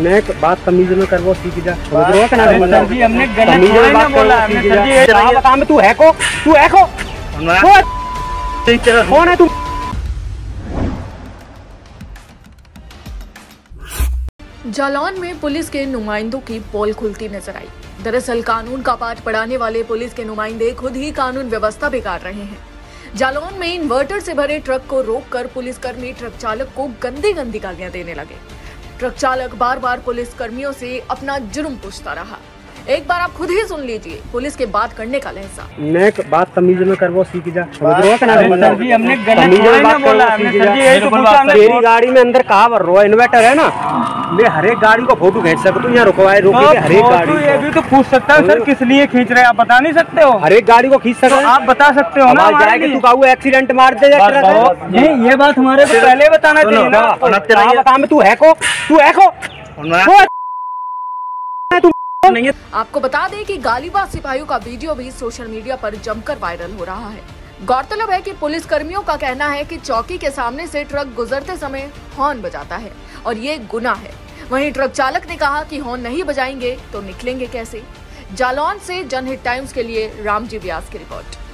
मैं बात तमीज में करवो सीख जा। सर जी हमने गलत थोड़ी ना बोला। सर जी बता में तू है को कौन है तू? जालौन में पुलिस के नुमाइंदों की पोल खुलती नजर आई। दरअसल कानून का पाठ पढ़ाने वाले पुलिस के नुमाइंदे खुद ही कानून व्यवस्था बिगाड़ रहे हैं। जालौन में इन्वर्टर से भरे ट्रक को रोककर पुलिसकर्मी ट्रक चालक को गंदी गंदी गालियां देने लगे। ट्रक चालक बार बार पुलिस कर्मियों से अपना जुर्म पूछता रहा। एक बार आप खुद ही सुन लीजिए पुलिस के बात करने का लहजा। मैं बात तमीज में करवो सीख जा। सर जी हमने गलत थोड़ी ना बोला। सर जी यही तो पूछा। मेरी गाड़ी में अंदर कहा भर रहा इन्वर्टर है ना, मैं हर एक गाड़ी को फोटो खींच सकता हूँ। यहाँ रुकवाए रोके हर एक गाड़ी। ये भी तो पूछ सकता है सर किस लिए खींच रहे हैं, आप बता नहीं सकते हो? हर एक गाड़ी को खींच सकते आप बता सकते हो ना। तू कहू एक्सीडेंट मार दे नहीं, ये बात हमारे को पहले बताना चाहिए ना। तू है को आपको बता दें कि गालीबाज सिपाहियों का वीडियो भी सोशल मीडिया पर जमकर वायरल हो रहा है। गौरतलब है कि पुलिस कर्मियों का कहना है कि चौकी के सामने से ट्रक गुजरते समय हॉर्न बजाता है और ये गुनाह है। वहीं ट्रक चालक ने कहा कि हॉर्न नहीं बजाएंगे तो निकलेंगे कैसे। जालौन से जनहित टाइम्स के लिए रामजी व्यास की रिपोर्ट।